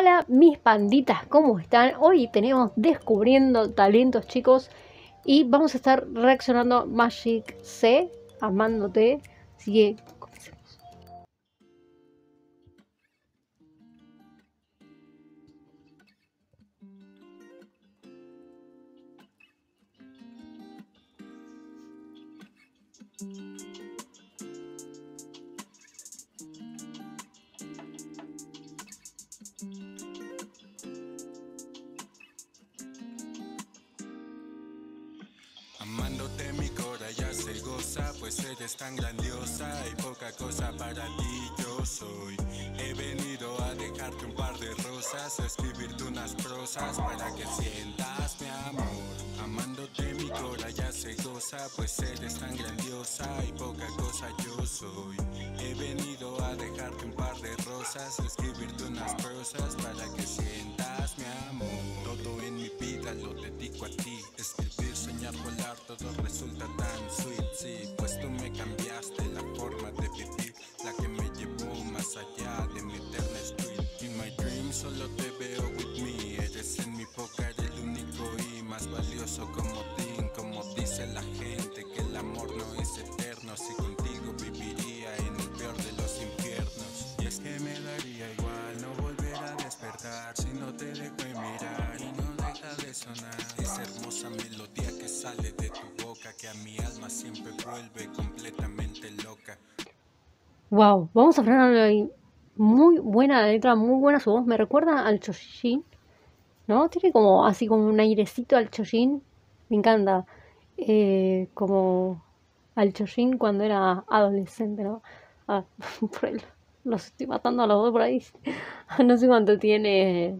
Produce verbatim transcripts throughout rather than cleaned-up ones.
Hola mis panditas, ¿cómo están? Hoy tenemos Descubriendo Talentos, chicos, y vamos a estar reaccionando a Magic C, amándote. Así que comencemos. Amándote mi cora ya se goza, pues eres tan grandiosa y poca cosa para ti yo soy. He venido a dejarte un par de rosas, a escribirte unas prosas para que sientas mi amor. Amándote mi cora ya se goza, pues eres tan grandiosa y poca cosa yo soy. He venido a dejarte un par de rosas, a escribirte unas prosas para que sientas mi amor. Todo en mi vida lo dedico a ti, escribir, soñar, volar, todo resulta tan sweet, sí, pues tú me cambiaste la forma de vivir, la que me llevó más allá de mi eterna street. In my dreams solo te veo with me, eres en mi póker el único y más valioso comodín, como dice la gente que el amor no es eterno, si contigo viviría en el peor de los infiernos. Y es que me daría igual no volver a despertar si no te dejo de mirar y no deja de sonar esa hermosa melodía que sale de tu boca, que a mi alma siempre vuelve completamente loca. Wow, vamos a frenarlo ahí. Muy buena la letra, muy buena su voz. Me recuerda al Chojin, ¿no? Tiene como así como un airecito al Chojin. Me encanta. Eh, como al Chojin cuando era adolescente, ¿no? Ah, por ahí los estoy matando a los dos por ahí. No sé cuánto tiene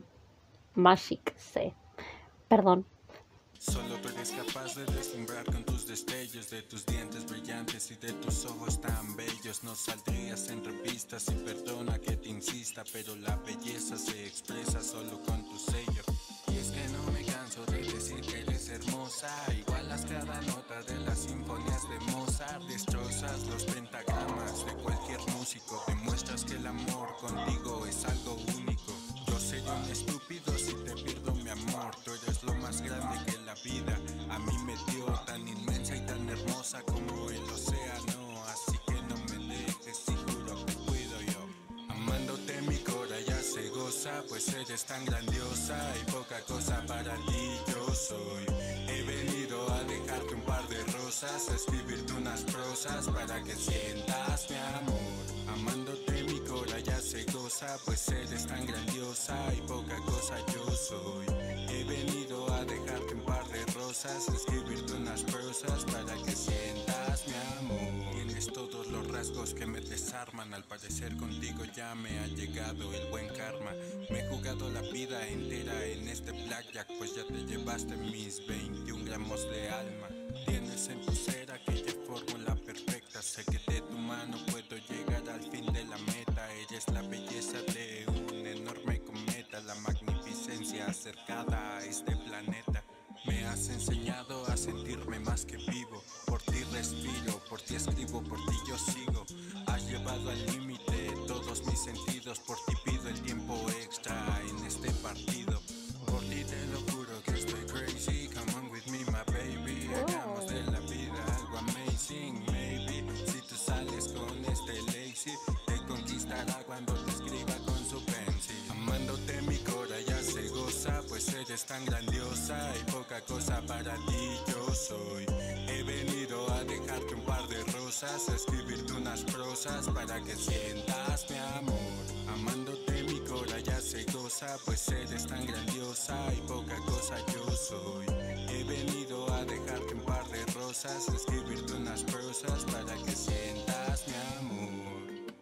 Magic C. Perdón. Solo tú eres capaz de deslumbrar con tus destellos, de tus dientes brillantes y de tus ojos tan bellos. No saldrías en revistas y perdona que te insista, pero la belleza se expresa solo con tu sello. Y es que no me canso de decir que eres hermosa, igualas cada nota de las sinfonías de Mozart, destrozas los pentagramas de cualquier músico, demuestras que el amor contigo es algo único. Yo sería un estúpido si te pierdo mi amor, tú eres lo más grande que la vida a mí me dio, tan inmensa y tan hermosa como el océano, así que no me dejes y juro que cuido yo. Amándote mi cora ya se goza, pues eres tan grandiosa y poca cosa para ti yo soy. He venido a dejarte un par de rosas, a escribirte unas prosas para que sientas mi amor. Amándote mi cora ya se goza, pues eres tan grandiosa y poca cosa yo soy. He venido a dejarte un par de rosas, a escribirte unas prosas para que sientas mi amor. Tienes todos los rasgos que me desarman, al parecer contigo ya me ha llegado el buen karma. Me he jugado la vida entera en este blackjack, pues ya te llevaste mis veintiún gramos de alma. Tienes en tu ser aquella fórmula perfecta, sé que de tu mano puedo llegar al fin de la meta. Eres la belleza de un enorme cometa, la magnificencia acercada a este planeta. Me has enseñado a sentirme más que vivo, por ti respiro, por ti escribo, por ti yo sigo. Has llevado al límite todos mis sentidos, por ti pido el tiempo extra en este partido. Por ti te lo juro que estoy crazy, come on with me my baby. Hagamos de la vida algo amazing, maybe. Si tú sales con este lazy, te conquistará cuando te escriba con su pencil. Amándote mi cora ya se goza, pues eres tan grandiosa y poca cosa para ti yo soy. He venido a dejarte un par de rosas, a escribirte unas prosas para que sientas mi amor. Amándote mi cora ya se goza, pues eres tan grandiosa y poca cosa yo soy. He venido a dejarte un par de rosas, a escribirte unas prosas para que sientas mi amor.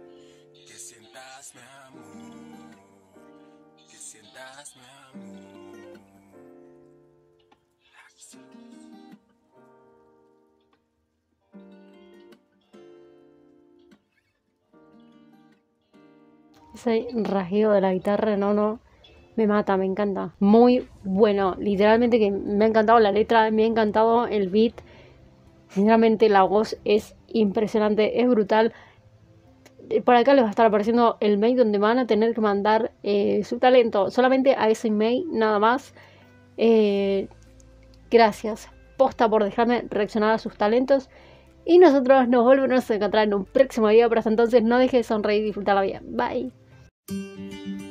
Que sientas mi amor. Que sientas mi amor. Ese rasgueo de la guitarra, no, no, me mata, me encanta. Muy bueno, literalmente que me ha encantado la letra, me ha encantado el beat. Sinceramente la voz es impresionante, es brutal. por acá les va a estar apareciendo el mail donde van a tener que mandar eh, su talento. Solamente a ese mail, nada más. Eh, gracias, posta, por dejarme reaccionar a sus talentos. Y nosotros nos volvemos a encontrar en un próximo video. Pero hasta entonces no dejes de sonreír y disfrutar la vida. Bye.